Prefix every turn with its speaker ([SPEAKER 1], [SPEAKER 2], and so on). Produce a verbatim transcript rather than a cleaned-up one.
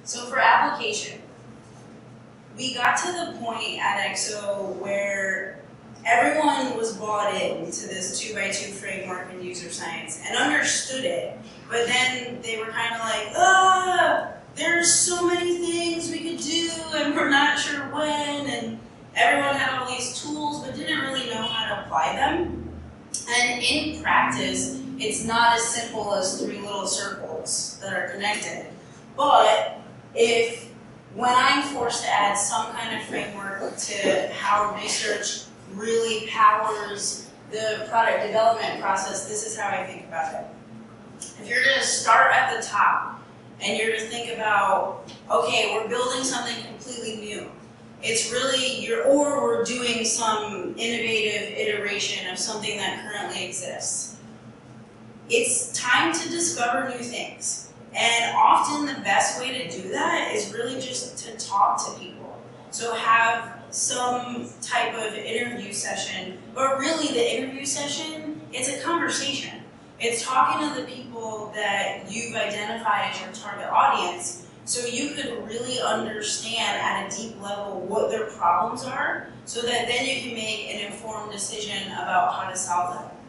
[SPEAKER 1] So for application, we got to the point at X O where everyone was bought into this two by two framework in user science and understood it, but then they were kind of like, ah, there's so many things we could do and we're not sure when, and everyone had all these tools but didn't really know how to apply them. And in practice, it's not as simple as three little circles that are connected. But if, when I'm forced to add some kind of framework to how research really powers the product development process, this is how I think about it. If you're going to start at the top and you're to think about, okay, we're building something completely new. It's really, you're, or we're doing some innovative iteration of something that currently exists. It's time to discover new things. And often the best way to do that is really just to talk to people. So have some type of interview session, but really the interview session, it's a conversation. It's talking to the people that you've identified as your target audience, so you could really understand at a deep level what their problems are, so that then you can make an informed decision about how to solve them.